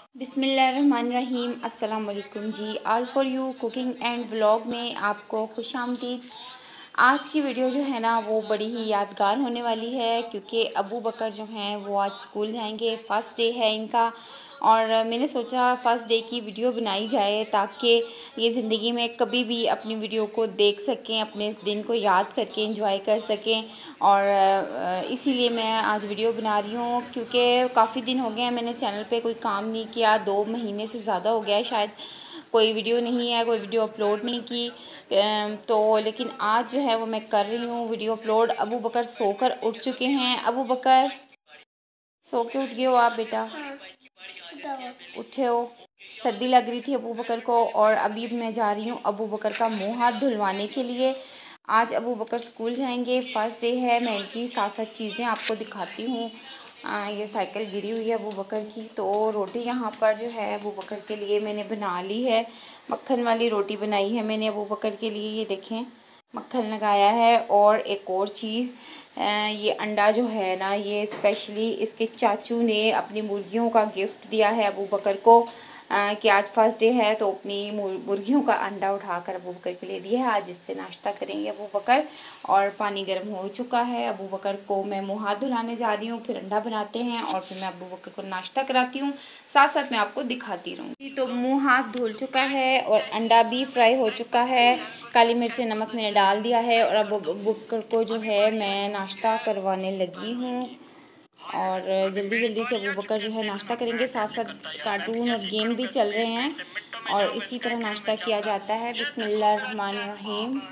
बिस्मिल्लाहिर्रहमानिर्रहीम। अस्सलाम वालेकुम जी। All for you cooking and vlog में आपको खुश आमदीद। आज की वीडियो जो है ना वो बड़ी ही यादगार होने वाली है, क्योंकि अबू बकर जो हैं वो आज स्कूल जाएंगे। फ़र्स्ट डे है इनका, और मैंने सोचा फ़र्स्ट डे की वीडियो बनाई जाए ताकि ये ज़िंदगी में कभी भी अपनी वीडियो को देख सकें, अपने इस दिन को याद करके एंजॉय कर सकें। और इसीलिए मैं आज वीडियो बना रही हूँ, क्योंकि काफ़ी दिन हो गए हैं मैंने चैनल पे कोई काम नहीं किया। 2 महीने से ज़्यादा हो गया है शायद, कोई वीडियो नहीं है, कोई वीडियो अपलोड नहीं की। तो लेकिन आज जो है वो मैं कर रही हूँ वीडियो अपलोड। अबू बकर सोकर उठ चुके हैं। अबू बकर सो के उठ गए हो आप बेटा? उठे हो? सर्दी लग रही थी अबू बकर को, और अभी मैं जा रही हूँ अबू बकर का मुंह हाथ धुलवाने के लिए। आज अबू बकर स्कूल जाएंगे, फ़र्स्ट डे है। मैं इनकी साथ साथ चीज़ें आपको दिखाती हूँ। ये साइकिल गिरी हुई है अबू बकर की। तो रोटी यहाँ पर जो है अबू बकर के लिए मैंने बना ली है। मक्खन वाली रोटी बनाई है मैंने अबू बकर के लिए। ये देखें, मक्खन लगाया है। और एक और चीज़, ये अंडा जो है ना, ये स्पेशली इसके चाचू ने अपनी मुर्गियों का गिफ्ट दिया है अबू बकर को, कि आज फर्स्ट डे है तो अपनी मुर्गियों का अंडा उठाकर अबू बकर के लिए दिया है। आज इससे नाश्ता करेंगे अबू बकर। और पानी गर्म हो चुका है। अबू बकर को मैं मुँह हाथ धुलाने जा रही हूँ, फिर अंडा बनाते हैं और फिर मैं अबू बकर को नाश्ता कराती हूँ। साथ साथ मैं आपको दिखाती रहूँगी। तो मुँह हाथ धुल चुका है और अंडा भी फ्राई हो चुका है। काली मिर्च नमक मैंने डाल दिया है, और अब अबू बकर को जो है मैं नाश्ता करवाने लगी हूँ। और जल्दी जल्दी से अबू बकर जो है नाश्ता करेंगे। साथ साथ कार्टून और गेम भी चल रहे हैं, और इसी तरह नाश्ता किया जाता है। बिस्मिल्लाहिर्रहमानिर्रहीम।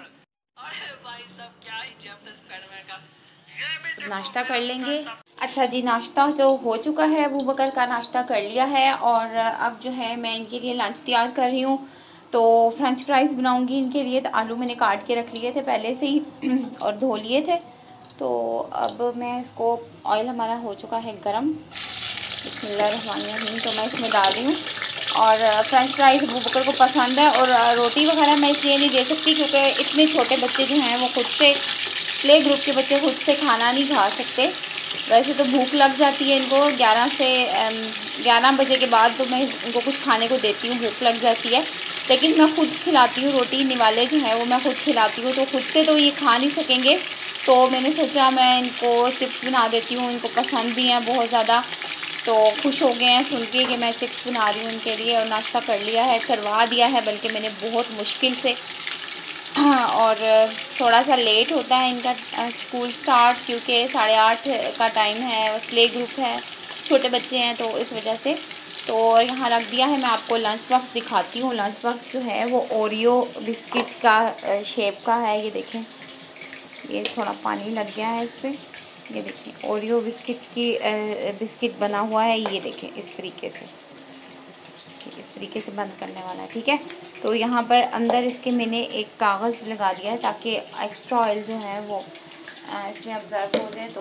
नाश्ता कर लेंगे। अच्छा जी, नाश्ता जो हो चुका है, अबू बकर का नाश्ता कर लिया है। और अब जो है मैं इनके लिए लंच तैयार कर रही हूँ। तो फ्रेंच फ्राइज़ बनाऊँगी इनके लिए। तो आलू मैंने काट के रख लिए थे पहले से ही और धो लिए थे। तो अब मैं इसको, ऑयल हमारा हो चुका है गरम। बिस्मिल्लाहिर्रहमानिर्रहीम। तो मैं इसमें डाल रही हूँ। और फ्रेंच फ्राइज़ अबू बकर को पसंद है। और रोटी वगैरह मैं इसलिए नहीं दे सकती क्योंकि इतने छोटे बच्चे जो हैं वो खुद से, प्ले ग्रुप के बच्चे खुद से खाना नहीं खा सकते। वैसे तो भूख लग जाती है इनको 11 बजे के बाद, तो मैं इनको कुछ खाने को देती हूँ, भूख लग जाती है। लेकिन मैं खुद खिलाती हूँ रोटी, निवाले जो हैं वो मैं खुद खिलाती हूँ। तो खुद से तो ये खा नहीं सकेंगे, तो मैंने सोचा मैं इनको चिप्स बना देती हूँ। इनको पसंद भी हैं बहुत ज़्यादा, तो खुश हो गए हैं सुन के कि मैं चिप्स बना रही हूँ इनके लिए। और नाश्ता कर लिया है, करवा दिया है बल्कि मैंने बहुत मुश्किल से। और थोड़ा सा लेट होता है इनका स्कूल स्टार्ट, क्योंकि 8:30 का टाइम है, प्ले ग्रुप है, छोटे बच्चे हैं, तो इस वजह से। तो यहाँ रख दिया है। मैं आपको लंच बॉक्स दिखाती हूँ। लंच बॉक्स जो है वो ओरियो बिस्किट का शेप का है। ये देखें, ये थोड़ा पानी लग गया है इस पर। ये देखें, ओरियो बिस्किट की बिस्किट बना हुआ है। ये देखें इस तरीके से, इस तरीके से बंद करने वाला है, ठीक है। तो यहाँ पर अंदर इसके मैंने एक कागज़ लगा दिया है ताकि एक्स्ट्रा ऑयल जो है वो इसमें ऑब्ज़र्व हो जाए। तो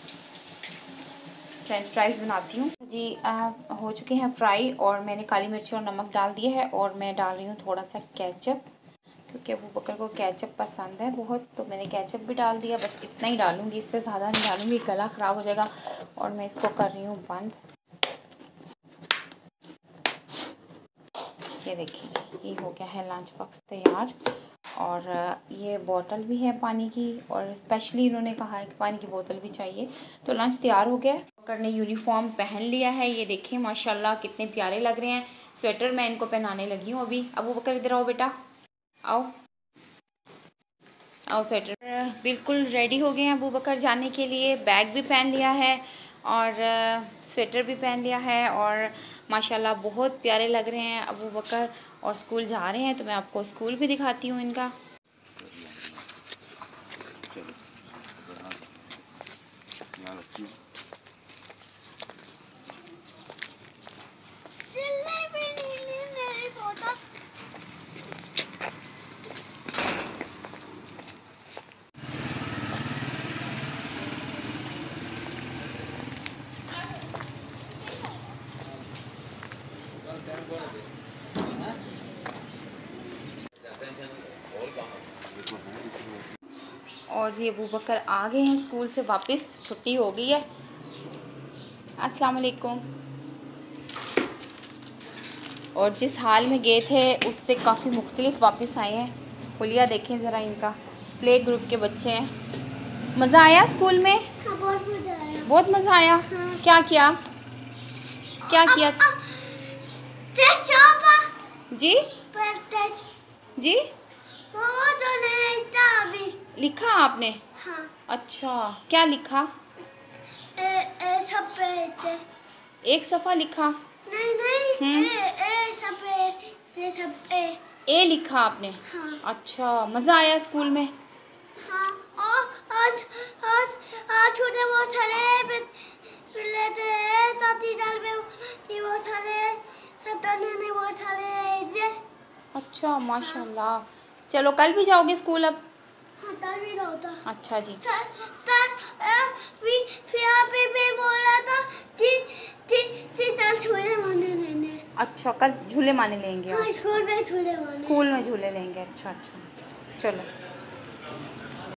फ्रेंच फ्राइज़ बनाती हूँ जी। हो चुके हैं फ्राई, और मैंने काली मिर्ची और नमक डाल दिया है। और मैं डाल रही हूँ थोड़ा सा केचप, क्योंकि अबू बकर को केचप पसंद है बहुत, तो मैंने केचप भी डाल दिया। बस इतना ही डालूँगी, इससे ज़्यादा नहीं डालूँगी, गला ख़राब हो जाएगा। और मैं इसको कर रही हूँ बंद। ये देखिए, ये हो गया है लंच बॉक्स तैयार। और ये बोतल भी है पानी की, और स्पेशली इन्होंने कहा है कि पानी की बोतल भी चाहिए। तो लंच तैयार हो गया है। बकर ने यूनिफॉर्म पहन लिया है। ये देखिए माशाल्लाह कितने प्यारे लग रहे हैं। स्वेटर मैं इनको पहनाने लगी हूँ अभी। अबू बकर इधर आओ बेटा, आओ आओ। स्वेटर बिल्कुल रेडी हो गए हैं अबू बकर जाने के लिए। बैग भी पहन लिया है और स्वेटर भी पहन लिया है, और माशाल्लाह बहुत प्यारे लग रहे हैं अबू बकर। और स्कूल जा रहे हैं, तो मैं आपको स्कूल भी दिखाती हूँ इनका। और जी अबू बकर आ गए हैं स्कूल से वापस, छुट्टी हो गई है। अस्सलाम वालेकुम। और जिस हाल में गए थे उससे काफ़ी मुख्तलिफ वापस आए हैं। हुलिया देखें ज़रा, इनका प्ले ग्रुप के बच्चे हैं। मज़ा आया स्कूल में? हाँ, बहुत मज़ा आया। बहुत मज़ा आया। हाँ। क्या किया? क्या किया? जी जी वो तो नहीं था अभी। लिखा आपने? हाँ। अच्छा, क्या लिखा? सफेद। एक सफ़ा लिखा? नहीं सफेद सफेद। ए लिखा आपने? हाँ। अच्छा, मज़ा आया स्कूल में? हाँ, और आज छोटे बहुत सारे मिले थे, ताती दाल में बहुत सारे, तने ने बहुत सारे। अच्छा, माशाल्लाह। चलो कल भी जाओगे स्कूल अब? हाँ, कल भी होता। अच्छा जी। फिर अभी मैं बोल रहा था झूले मारने लेने। अच्छा, कल झूले मारने लेंगे आप? हाँ, स्कूल में झूले मारने। स्कूल में झूले लेंगे। अच्छा अच्छा, चलो।